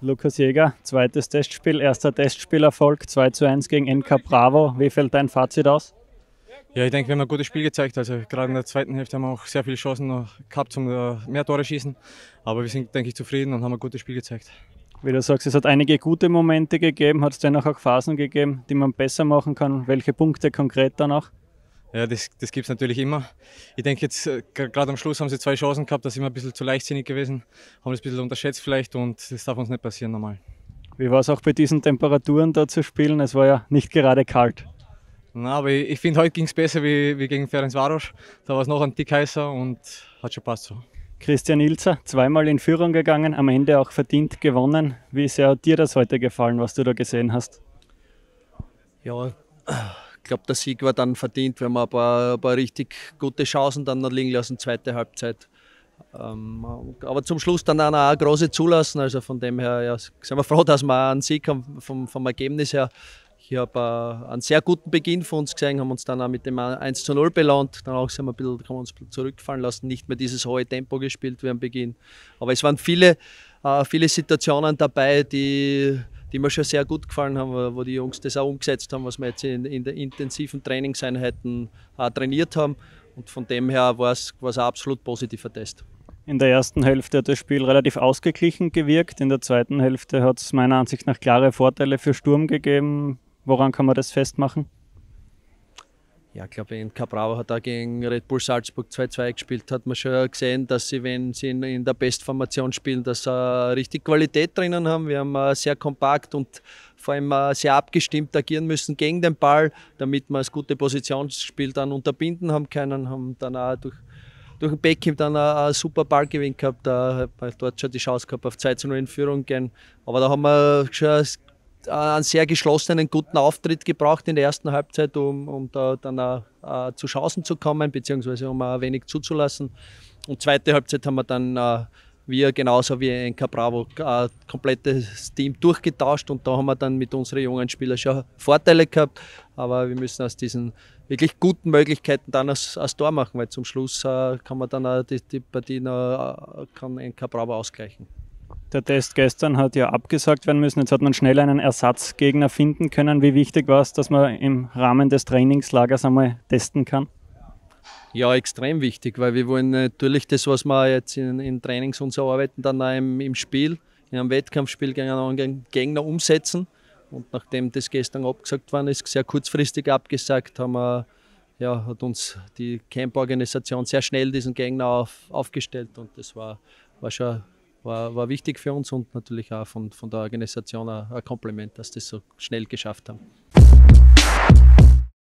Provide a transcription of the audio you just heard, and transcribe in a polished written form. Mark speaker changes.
Speaker 1: Lukas Jäger, zweites Testspiel, erster Testspielerfolg, 2:1 gegen NK Bravo. Wie fällt dein Fazit aus?
Speaker 2: Ja, ich denke, wir haben ein gutes Spiel gezeigt. Also gerade in der zweiten Hälfte haben wir auch sehr viele Chancen noch gehabt zum mehr Tore schießen. Aber wir sind, denke ich, zufrieden und haben ein gutes Spiel gezeigt.
Speaker 1: Wie du sagst, es hat einige gute Momente gegeben, hat es dennoch auch Phasen gegeben, die man besser machen kann. Welche Punkte konkret danach?
Speaker 2: Ja, das gibt es natürlich immer. Ich denke jetzt, gerade am Schluss haben sie 2 Chancen gehabt, da sind wir ein bisschen zu leichtsinnig gewesen, haben das ein bisschen unterschätzt vielleicht und das darf uns nicht passieren normal.
Speaker 1: Wie war es auch bei diesen Temperaturen da zu spielen? Es war ja nicht gerade kalt.
Speaker 2: Na, aber ich finde, heute ging es besser wie gegen Ferencváros. Da war es noch ein Tick heißer und hat schon passt so.
Speaker 1: Christian Ilzer, zweimal in Führung gegangen, am Ende auch verdient gewonnen. Wie sehr hat dir das heute gefallen, was du da gesehen hast?
Speaker 3: Ja, ich glaube, der Sieg war dann verdient, wenn wir ein paar richtig gute Chancen dann noch liegen lassen, zweite Halbzeit. Aber zum Schluss dann auch eine große zulassen. Also von dem her ja, sind wir froh, dass wir einen Sieg haben vom Ergebnis her. Ich habe einen sehr guten Beginn von uns gesehen, haben uns dann auch mit dem 1:0 belohnt. Danach sind wir haben wir uns zurückfallen lassen, nicht mehr dieses hohe Tempo gespielt wie am Beginn. Aber es waren viele Situationen dabei, die mir schon sehr gut gefallen haben, wo die Jungs das auch umgesetzt haben, was wir jetzt in der intensiven Trainingseinheiten trainiert haben. Und von dem her war es ein absolut positiver Test.
Speaker 1: In der ersten Hälfte hat das Spiel relativ ausgeglichen gewirkt. In der zweiten Hälfte hat es meiner Ansicht nach klare Vorteile für Sturm gegeben. Woran kann man das festmachen?
Speaker 3: Ja, ich glaube, NK Bravo hat auch gegen Red Bull Salzburg 2:2 gespielt, hat man schon gesehen, dass sie, wenn sie in der Bestformation spielen, dass sie richtig Qualität drinnen haben. Wir haben sehr kompakt und vor allem sehr abgestimmt agieren müssen gegen den Ball, damit wir das gute Positionsspiel dann unterbinden haben können, haben dann auch durch den Beckham dann einen super Ballgewinn gehabt, da hat man dort schon die Chance gehabt, auf 2:0 in Führung gehen. Aber da haben wir schon einen sehr geschlossenen, guten Auftritt gebraucht in der ersten Halbzeit, um da dann auch zu Chancen zu kommen, beziehungsweise um ein wenig zuzulassen. Und zweite Halbzeit haben wir dann wir genauso wie NK Bravo ein komplettes Team durchgetauscht und da haben wir dann mit unseren jungen Spielern schon Vorteile gehabt. Aber wir müssen aus diesen wirklich guten Möglichkeiten dann das Tor machen, weil zum Schluss kann man dann auch die Partie kann NK Bravo ausgleichen.
Speaker 1: Der Test gestern hat ja abgesagt werden müssen. Jetzt hat man schnell einen Ersatzgegner finden können. Wie wichtig war es, dass man im Rahmen des Trainingslagers einmal testen kann?
Speaker 3: Ja, extrem wichtig, weil wir wollen natürlich das, was wir jetzt in Trainings und so arbeiten, dann auch im Spiel, in einem Wettkampfspiel gegen einen Gegner umsetzen. Und nachdem das gestern abgesagt worden ist, sehr kurzfristig abgesagt, hat uns die Camp-Organisation sehr schnell diesen Gegner aufgestellt und das war wichtig für uns und natürlich auch von der Organisation ein Kompliment, dass das so schnell geschafft haben.